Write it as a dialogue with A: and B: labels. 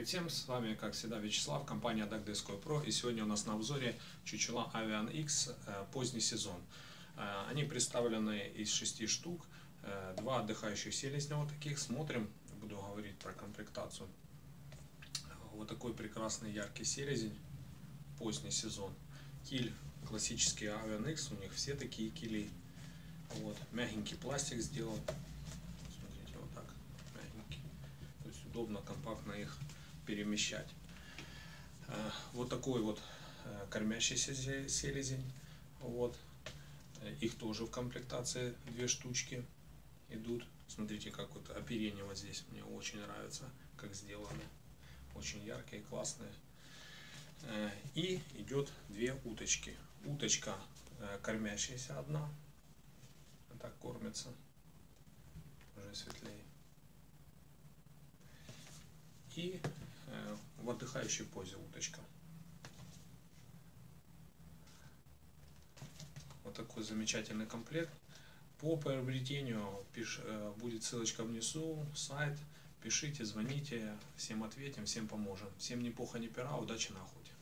A: Привет всем, с вами как всегда Вячеслав, компания Dogdesk Pro, и сегодня у нас на обзоре чучела Avian X поздний сезон. Они представлены из 6 штук, 2 отдыхающих селезня вот таких. Смотрим, буду говорить про комплектацию. Вот такой прекрасный яркий селезень, поздний сезон. Киль классический Avian X, у них все такие кили. Вот, мягенький пластик сделан. Смотрите, вот так, мягенький. То есть удобно, компактно их перемещать. Вот такой вот кормящийся селезень. Вот. Их тоже в комплектации 2 штучки идут. Смотрите, как вот оперение вот здесь мне очень нравится, как сделано. Очень яркие, классные. И идет 2 уточки. Уточка кормящаяся одна. Так кормится. Уже светлее. И в отдыхающей позе уточка. Вот такой замечательный комплект. По приобретению будет ссылочка внизу, сайт. Пишите, звоните, всем ответим, всем поможем. Всем ни пуха, ни пера, удачи на охоте.